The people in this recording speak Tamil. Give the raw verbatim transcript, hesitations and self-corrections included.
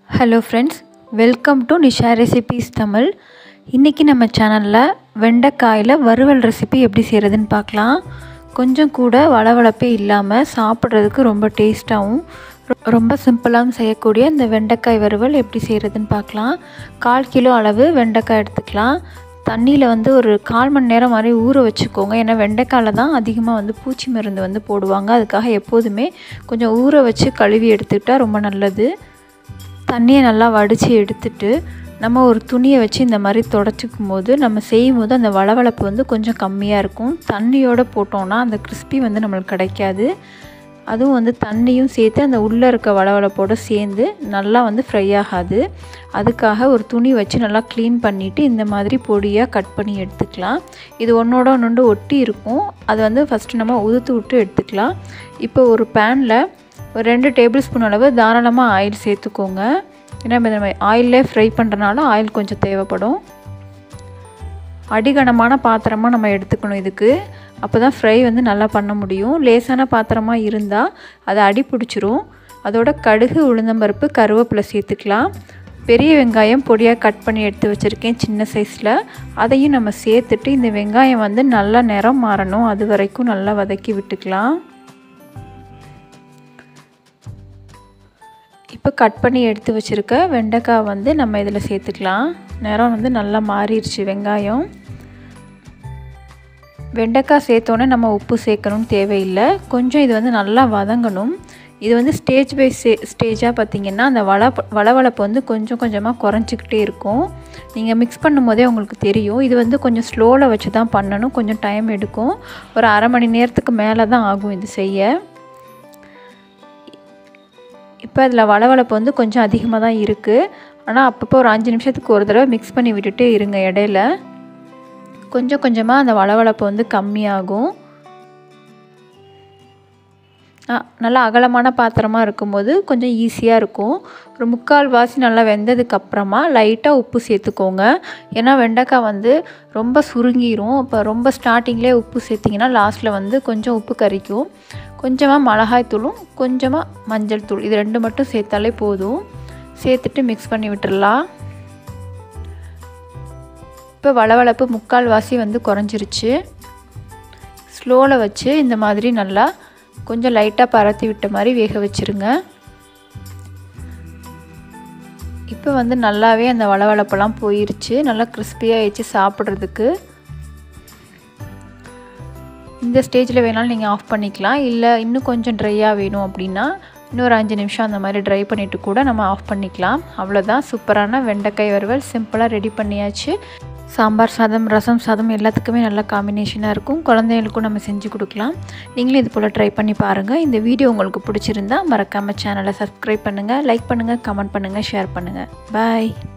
Hello friends, welcome to Nisha Recipes Tamil. இன்னைக்கு நம்ம சேனல்ல வெண்டைக்காயில வறுவல் ரெசிபி எப்படி செய்யறதுன்னு பார்க்கலாம். கொஞ்சம் கூட வளவளப்பே இல்லாம சாப்பிடுறதுக்கு ரொம்ப டேஸ்டாவும் ரொம்ப சிம்பிளாவும் செய்யக்கூடிய இந்த வெண்டைக்காய் வறுவல் எப்படி செய்யறதுன்னு பார்க்கலாம். கால் கிலோ அளவு வெண்டைக்காய் எடுத்துக்கலாம். தண்ணியில் வந்து ஒரு கால் மணி நேரம் மாதிரி ஊற வச்சுக்கோங்க. ஏன்னா வெண்டைக்காயில் தான் அதிகமாக வந்து பூச்சி மருந்து வந்து போடுவாங்க. அதுக்காக எப்போதுமே கொஞ்சம் ஊற வச்சு கழுவி எடுத்துக்கிட்டால் ரொம்ப நல்லது. தண்ணியை நல்லா வடித்து எடுத்துட்டு நம்ம ஒரு துணியை வச்சு இந்த மாதிரி தொடச்சிக்கும் போது நம்ம செய்யும் போது அந்த வளவளப்பு வந்து கொஞ்சம் கம்மியாக இருக்கும். தண்ணியோடு போட்டோன்னா அந்த கிறிஸ்பி வந்து நம்மளுக்கு கிடைக்காது. அதுவும் வந்து தண்ணியும் சேர்த்து அந்த உள்ளே இருக்க வளவளப்போடு சேர்ந்து நல்லா வந்து ஃப்ரை ஆகாது. அதுக்காக ஒரு துணி வச்சு நல்லா க்ளீன் பண்ணிவிட்டு இந்த மாதிரி பொடியாக கட் பண்ணி எடுத்துக்கலாம். இது ஒன்றோட ஒன்று ஒட்டி இருக்கும். அது வந்து ஃபஸ்ட்டு நம்ம உதுத்து விட்டு எடுத்துக்கலாம். இப்போ ஒரு பேனில் ஒரு ரெண்டு டேபிள் ஸ்பூன் அளவு தாராளமாக ஆயில் சேர்த்துக்கோங்க. ஏன்னா நம்ம ஆயிலே ஃப்ரை பண்ணுறனால ஆயில் கொஞ்சம் தேவைப்படும். அடிகனமான பாத்திரமாக நம்ம எடுத்துக்கணும் இதுக்கு. அப்போ தான் ஃப்ரை வந்து நல்லா பண்ண முடியும். லேசான பாத்திரமாக இருந்தால் அதை அடி பிடிச்சிரும். அதோட கடுகு, உளுந்தம்பருப்பு, கருவேப்பிலை சேர்த்துக்கலாம். பெரிய வெங்காயம் பொடியாக கட் பண்ணி எடுத்து வச்சுருக்கேன் சின்ன சைஸில். அதையும் நம்ம சேர்த்துட்டு இந்த வெங்காயம் வந்து நல்லா நிறம் மாறணும், அது வரைக்கும் நல்லா வதக்கி விட்டுக்கலாம். இப்போ கட் பண்ணி எடுத்து வச்சுருக்க வெண்டைக்காய் வந்து நம்ம இதில் சேர்த்துக்கலாம். நிறம் வந்து நல்லா மாறிடுச்சு வெங்காயம். வெண்டைக்காய் சேர்த்தோன்னே நம்ம உப்பு சேர்க்கணும்னு தேவையில்லை. கொஞ்சம் இது வந்து நல்லா வதங்கணும். இது வந்து ஸ்டேஜ் பை ஸ்டே ஸ்டேஜாக பார்த்திங்கன்னா அந்த வள வளவளப்பு வந்து கொஞ்சம் கொஞ்சமாக குறைஞ்சிக்கிட்டே இருக்கும். நீங்கள் மிக்ஸ் பண்ணும் போதே உங்களுக்கு தெரியும். இது வந்து கொஞ்சம் ஸ்லோவில் வச்சு தான் பண்ணணும். கொஞ்சம் டைம் எடுக்கும். ஒரு அரை மணி நேரத்துக்கு மேலே தான் ஆகும் இது செய்ய. இப்போ அதில் வளவளப்பு வந்து கொஞ்சம் அதிகமாக தான் இருக்குது. ஆனால் அப்பப்போ ஒரு அஞ்சு நிமிஷத்துக்கு ஒரு தடவை மிக்ஸ் பண்ணி விட்டுட்டே இருங்க. இடையில கொஞ்சம் கொஞ்சமாக அந்த வளவளப்பு வந்து கம்மியாகும். நல்லா அகலமான பாத்திரமாக இருக்கும்போது கொஞ்சம் ஈஸியாக இருக்கும். ஒரு முக்கால் வாசி நல்லா வெந்ததுக்கப்புறமா லைட்டாக உப்பு சேர்த்துக்கோங்க. ஏன்னா வெண்டைக்காய் வந்து ரொம்ப சுருங்கிரும். இப்போ ரொம்ப ஸ்டார்டிங்லேயே உப்பு சேர்த்திங்கன்னா லாஸ்ட்டில் வந்து கொஞ்சம் உப்பு கரிக்கும். கொஞ்சமாக மிளகாய் தூளும் கொஞ்சமாக மஞ்சள் தூள் இது ரெண்டு மட்டும் சேர்த்தாலே போதும். சேர்த்துட்டு மிக்ஸ் பண்ணி விட்டுடலாம். இப்போ வளவளப்பு முக்கால் வாசி வந்து குறைஞ்சிருச்சு. ஸ்லோவில் வச்சு இந்த மாதிரி நல்லா கொஞ்சம் லைட்டாக பரத்தி விட்ட மாதிரி வேக வச்சுருங்க. இப்போ வந்து நல்லாவே அந்த வளவளப்பெல்லாம் போயிருச்சு. நல்லா கிறிஸ்பியாக ஆயிடுச்சு சாப்பிட்றதுக்கு. இந்த ஸ்டேஜில் வேணாலும் நீங்கள் ஆஃப் பண்ணிக்கலாம். இல்லை இன்னும் கொஞ்சம் ட்ரையாக வேணும் அப்படின்னா இன்னொரு அஞ்சு நிமிஷம் அந்த மாதிரி ட்ரை பண்ணிவிட்டு கூட நம்ம ஆஃப் பண்ணிக்கலாம். அவ்வளோதான், சூப்பரான வெண்டைக்காய் வறுவல் சிம்பிளாக ரெடி பண்ணியாச்சு. சாம்பார் சாதம், ரசம் சாதம் எல்லாத்துக்குமே நல்ல காம்பினேஷனாக இருக்கும். குழந்தைகளுக்கும் நம்ம செஞ்சு கொடுக்கலாம். நீங்களும் இது போல் ட்ரை பண்ணி பாருங்கள். இந்த வீடியோ உங்களுக்கு பிடிச்சிருந்தா மறக்காமல் சேனலை சப்ஸ்கிரைப் பண்ணுங்கள், லைக் பண்ணுங்கள், கமெண்ட் பண்ணுங்கள், ஷேர் பண்ணுங்கள். பாய்.